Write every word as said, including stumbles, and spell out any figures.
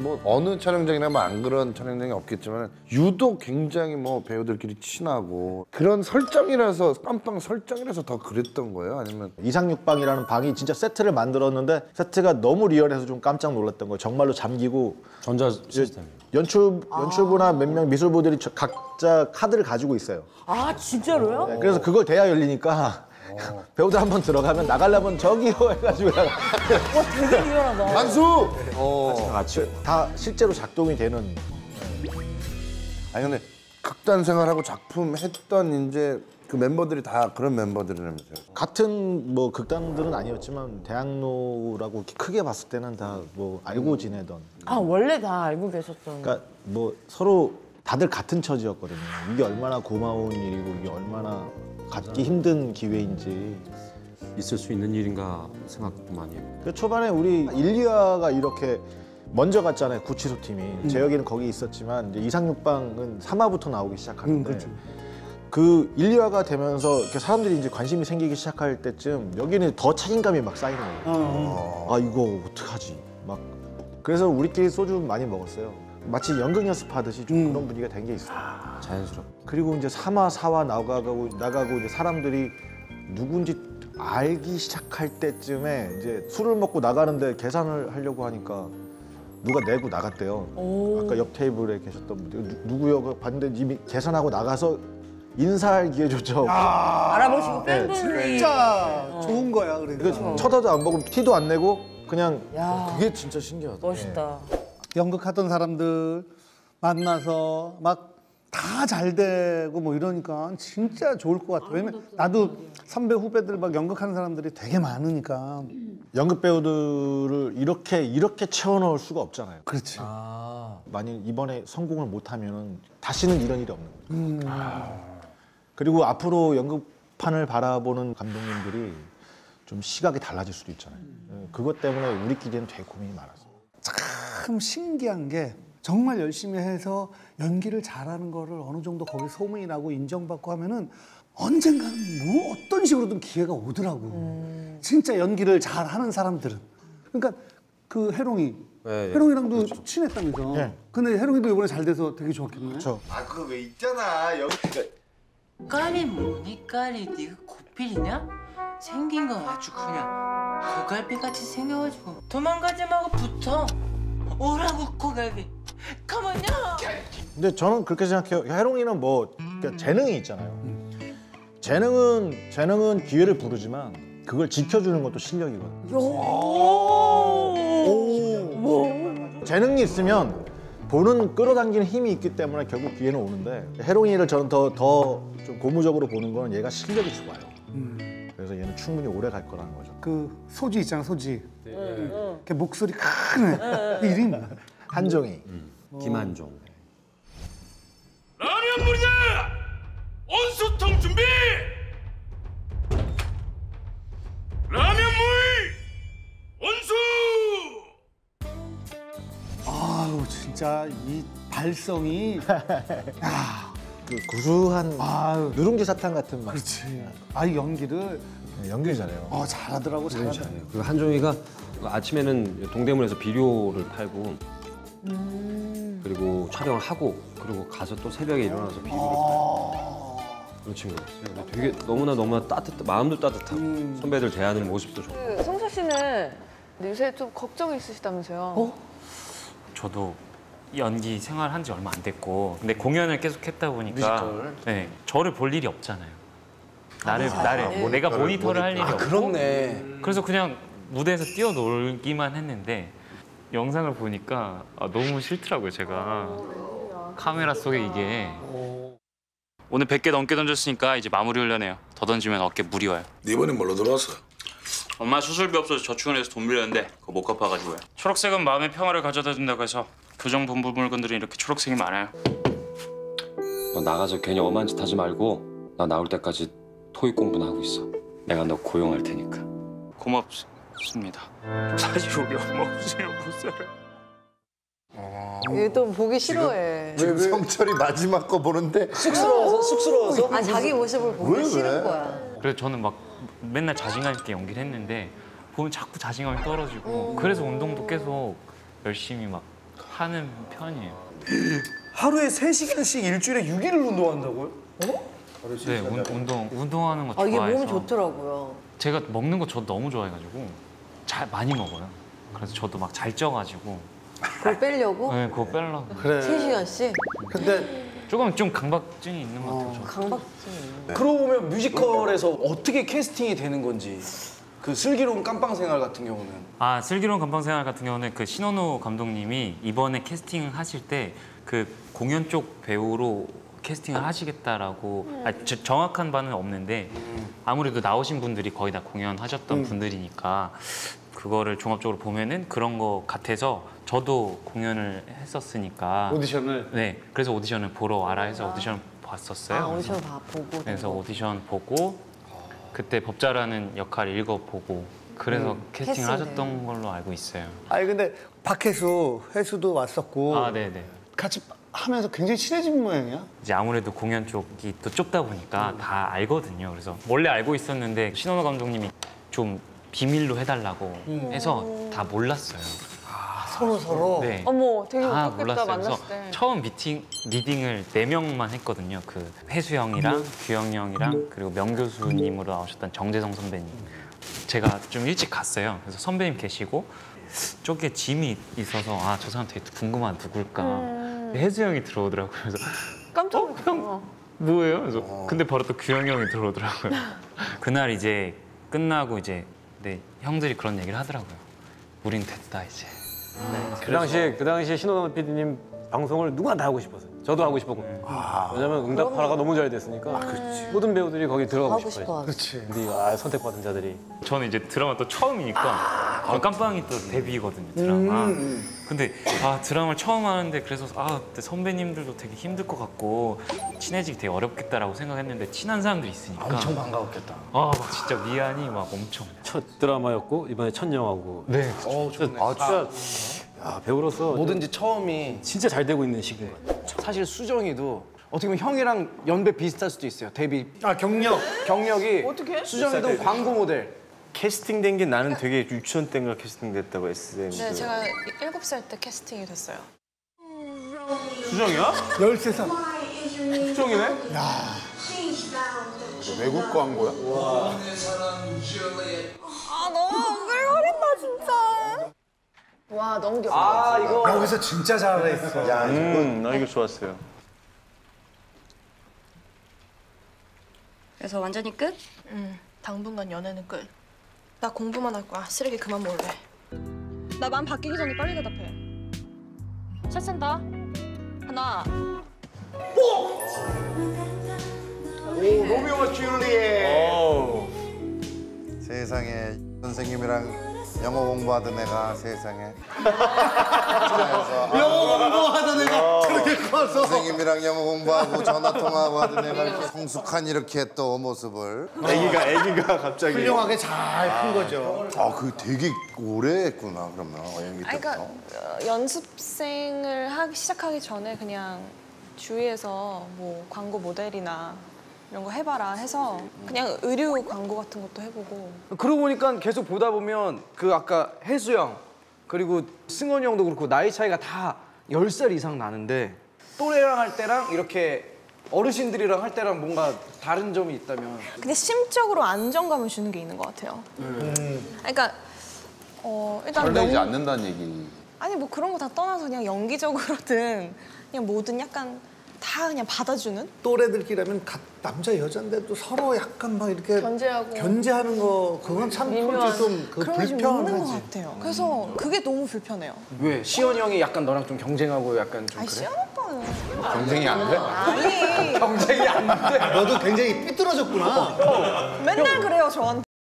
뭐 어느 촬영장이나 뭐 안 그런 촬영장이 없겠지만 유독 굉장히 뭐 배우들끼리 친하고 그런 설정이라서 깜빵 설정이라서 더 그랬던 거예요? 아니면 이상육방이라는 방이 진짜 세트를 만들었는데 세트가 너무 리얼해서 좀 깜짝 놀랐던 거예요. 정말로 잠기고 전자 시스템. 연출 연출부나 몇 명 미술부들이 저- 각자 카드를 가지고 있어요. 아 진짜로요? 네, 그래서 그걸 대야 열리니까 배우들 한번 들어가면 나가려면 저기요 해가지고 나가. 와 되게 리얼하다. 한수! 같이 다 실제로 작동이 되는. 아니 근데 극단 생활하고 작품 했던 이제 그 멤버들이 다 그런 멤버들이라면서요? 같은 뭐 극단들은 아니었지만 대학로라고 이렇게 크게 봤을 때는 다 뭐 알고 지내던. 아 원래 다 알고 계셨던. 그러니까 뭐 서로 다들 같은 처지였거든요. 이게 얼마나 고마운 일이고 이게 얼마나 갖기 힘든 기회인지. 있을 수 있는 일인가 생각도 많이 해요. 그 초반에 우리 일, 이 화가 이렇게 먼저 갔잖아요. 구치소 팀이. 음. 재혁이는 거기 있었지만 이제 이상육방은 삼 화부터 나오기 시작하는데 음, 그렇죠. 그 일, 이 화가 되면서 이렇게 사람들이 이제 관심이 생기기 시작할 때쯤 여기는 더 책임감이 막 쌓이는 거예요. 어, 어. 아 이거 어떡하지? 막 그래서 우리끼리 소주 많이 먹었어요. 마치 연극 연습하듯이 좀 음. 그런 분위기가 된 게 있어요. 자연스럽게. 그리고 이제 삼 화, 사 화 나가고 나가고 이제 사람들이 누군지 알기 시작할 때쯤에 이제 술을 먹고 나가는데 계산을 하려고 하니까 누가 내고 나갔대요. 오. 아까 옆 테이블에 계셨던 분들 누, 누구요? 봤는데 이미 계산하고 나가서 인사할 기회조차 없고 알아보시고 네, 팬분이. 진짜 좋은 거야 그러니까. 이거 쳐다도 안 보고 티도 안 내고 그냥 야 그게 진짜 신기하다. 멋있다. 연극하던 사람들 만나서 막 다 잘 되고 뭐 이러니까 진짜 좋을 것 같아. 왜냐면 나도 선배 후배들 막 연극하는 사람들이 되게 많으니까. 연극 배우들을 이렇게 이렇게 채워넣을 수가 없잖아요. 그렇지. 아. 만약 이번에 성공을 못하면 다시는 이런 일이 없는 거예요. 음. 그리고 앞으로 연극판을 바라보는 감독님들이 좀 시각이 달라질 수도 있잖아요. 예, 그것 때문에 우리끼리는 되게 고민이 많았어요. 참 신기한 게 정말 열심히 해서 연기를 잘하는 거를 어느 정도 거기 소문이 나고 인정받고 하면은 언젠가는 뭐 어떤 식으로든 기회가 오더라고. 음. 진짜 연기를 잘하는 사람들은. 그러니까 그 해롱이, 네, 예. 해롱이랑도 친했다면서. 네. 근데 해롱이도 이번에 잘 돼서 되게 좋았겠네. 그렇죠. 아 그거 왜 있잖아 여기 깔이 뭐니 깔이 네가 고필이냐? 생긴 건 아주 그냥 고갈비같이 생겨가지고 도망가지 말고 붙어 오라고 고갈비 가만요. 근데 저는 그렇게 생각해요. 해롱이는 뭐 그러니까 재능이 있잖아요. 재능은 재능은 기회를 부르지만 그걸 지켜주는 것도 실력이거든요. 뭐? 재능이 있으면 보는 끌어당기는 힘이 있기 때문에 결국 기회는 오는데 해롱이를 저는 더 더 좀 고무적으로 보는 거는 얘가 실력이 좋아요. 그래서 얘는 충분히 오래 갈 거라는 거죠. 그 소지 있잖아, 소지. 걔 목소리 큰 애. 그 이름이 뭐야? 한종이. 김한종. 라면 물이다! 온수통 준비! 라면 물! 온수! 아유, 진짜 이 발성이. 그 구수한 아유, 누룽지 사탕 같은 맛. 그렇지. 아, 이 연기를 네, 연기 잘해요. 어, 잘하더라고, 잘하더라고. 잘해요. 그리고 한종이가 아침에는 동대문에서 비료를 팔고 그리고 촬영을 하고 그리고 가서 또 새벽에 일어나서 비료를 팔고 그런 친구였어요. 근데 되게 너무나 너무나 따뜻, 마음도 따뜻하고 선배들 대하는 모습도 좋고. 그 성철 씨는 요새 좀 걱정이 있으시다면서요? 어? 저도 연기 생활한 지 얼마 안 됐고 근데 공연을 계속 했다 보니까 네, 저를 볼 일이 없잖아요. 나를 나를 뭐 내가 모니터를 할 일이 없고 그렇네. 그래서 그냥 무대에서 뛰어놀기만 했는데 영상을 보니까 아, 너무 싫더라고요. 제가 카메라 속에 이게 오늘 백 개 넘게 던졌으니까 이제 마무리 훈련해요. 더 던지면 어깨 무리 와요. 네 이번엔 뭘로 들어왔어? 엄마 수술비 없어서 저축은해서 돈 빌렸는데 그거 못 갚아가지고요. 초록색은 마음의 평화를 가져다 준다고 해서 교정본부 물건들은 이렇게 초록색이 많아요. 너 나가서 괜히 엄한 짓 하지 말고 나 나올 때까지 토익 공부나 하고 있어. 내가 너 고용할 테니까. 고맙습니다. 사실 우리 엄마 없으면 못 살아요. 얘 또 보기 싫어해. 지금 성철이 마지막 거 보는데 쑥스러워서 쑥스러워서. 아, 자기 모습을 보기 왜, 싫은 왜? 거야. 그래서 저는 막 맨날 자신감 있게 연기를 했는데 보면 자꾸 자신감이 떨어지고 그래서 운동도 계속 열심히 막 하는 편이에요. 하루에 세 시간씩 일주일에 육 일을 운동한다고요? 네, 운, 운동 운동하는 거 아, 이게 좋아해서. 몸이 좋더라고요. 제가 먹는 거 저도 너무 좋아해가지고 잘 많이 먹어요. 그래서 저도 막 잘 쪄가지고. 그걸 빼려고? 네, 그거 빼려고. 그래. 세 시간씩? 근데 조금 좀 강박증이 있는 것 같아요. 저도. 강박증이 있네. 그러고 보면 뮤지컬에서 어떻게 캐스팅이 되는 건지 그 슬기로운 깜빵 생활 같은 경우는 아, 슬기로운 감방생활 같은 경우는 그 신원호 감독님이 이번에 캐스팅을 하실 때 그 공연 쪽 배우로 캐스팅을 하시겠다라고 아, 저- 정확한 바는 없는데 아무래도 나오신 분들이 거의 다 공연하셨던 분들이니까 그거를 종합적으로 보면은 그런 거 같아서 저도 공연을 했었으니까 오디션을 네, 그래서 오디션을 보러 와라 해서 오디션 봤었어요. 아, 오디션 봐, 보고. 그래서 오디션 보고 그때 법자라는 역할 읽어보고 그래서 캐스팅을 캐스팅을. 하셨던 걸로 알고 있어요. 아니 근데 박혜수, 혜수도 왔었고 아, 네네. 같이 하면서 굉장히 친해진 모양이야. 이제 아무래도 공연 쪽이 또 좁다 보니까 다 알거든요. 그래서 원래 알고 있었는데 신원호 감독님이 좀 비밀로 해달라고 해서 다 몰랐어요. 서로 서로. 네. 어머, 되게 다 웃겼겠다, 몰랐어요. 만났을 그래서 때. 처음 미팅 리딩을 네 명만 했거든요. 그 혜수 형이랑 규영 형이랑 그리고 명 교수님으로 나오셨던 정재성 선배님. 제가 좀 일찍 갔어요. 그래서 선배님 계시고 저기에 짐이 있어서 아, 저 사람 되게 궁금한 누굴까. 혜수 형이 들어오더라고요. 그래서 깜짝 어, 형 뭐예요? 그래서 근데 바로 또 규영 형이 들어오더라고요. 그날 이제 끝나고 이제 네, 형들이 그런 얘기를 하더라고요. 우린 됐다 이제. 그 당시에 그 당시에 신호남 피디님 방송을 누구나 다 하고 싶었어요. 저도 하고 싶었고. 왜냐면 응답하라가 너무 잘 됐으니까. 모든 배우들이 거기 들어가고 하고 싶어요. 싶어. 그렇지. 근데 아, 선택받은 자들이. 저는 이제 드라마 또 처음이니까 아, 깜빵이 또 데뷔거든요 드라마. 근데 아 드라마를 처음 하는데 그래서 아 그때 선배님들도 되게 힘들 것 같고 친해지기 되게 어렵겠다라고 생각했는데 친한 사람들이 있으니까 엄청 반가웠겠다. 아 막 진짜 미안이 막 엄청. 첫 드라마였고 이번에 첫 영화고. 네. 어, 좋네. 아 진짜 야, 배우로서 뭐든지 처음이 진짜 잘 되고 있는 시기인 것 같아요. 사실 수정이도 어떻게 보면 형이랑 연배 비슷할 수도 있어요. 데뷔 아 경력. 경력이 어떻게? 수정이도 광고 모델. 캐스팅된 게 나는 되게 유치원 때인가 캐스팅됐다고 에스엠. 네, 제가 일곱 살 때 캐스팅이 됐어요. 수정이야? 열세 살. 수정이네? 외국 광고야? 아, 너무 엉글거린다, 진짜. 와, 너무 귀엽다. 아 이거 여기서 진짜 잘했어. 야, 음, 나 이거 좋았어요. 그래서 완전히 끝? 응, 당분간 연애는 끝. 나 공부만 할 거야. 쓰레기 그만 몰래. 나 맘 바뀌기 전에 빨리 대답해. 샷센다. 하나. 오, 로미오와 줄리엣. 세상에 선생님이랑 영어 공부하던 애가 세상에 영어 공부하던 애가 저렇게 커서. 선생님이랑 영어 공부하고 전화 통화하고 하던 애가 이렇게 성숙한 이렇게 또 모습을. 애기가 애기가 갑자기. 훌륭하게 잘 큰 거죠. 아, 그 되게 오래 했구나 그러면 연기 아니, 때부터. 그러니까 어, 연습생을 하기 시작하기 전에 그냥 주위에서 뭐 광고 모델이나 이런 거 해봐라 해서 그냥 의류 광고 같은 것도 해보고. 그러고 보니까 계속 보다 보면 그 아까 혜수 형 그리고 승원이 형도 그렇고 나이 차이가 다 열 살 이상 나는데 또래랑 할 때랑 이렇게 어르신들이랑 할 때랑 뭔가 다른 점이 있다면. 근데 심적으로 안정감을 주는 게 있는 것 같아요. 그러니까 어 일단 설레지 연- 않는다는 얘기. 아니 뭐 그런 거 다 떠나서 그냥 연기적으로든 그냥 뭐든 약간 다 그냥 받아주는? 또래들끼리라면 가- 남자 여자인데도 서로 약간 막 이렇게 견제하고. 견제하는 거 그건 참 미묘한 좀그 그런 게 좀 있는 것 불편하지. 같아요. 그래서 그게 너무 불편해요. 왜? 시연이 형이 약간 너랑 좀 경쟁하고 약간 좀 아니 그래? 시연 오빠는 경쟁이 안 돼? 아니 경쟁이 안 돼. 너도 굉장히 삐뚤어졌구나. 맨날 그래요 저한테.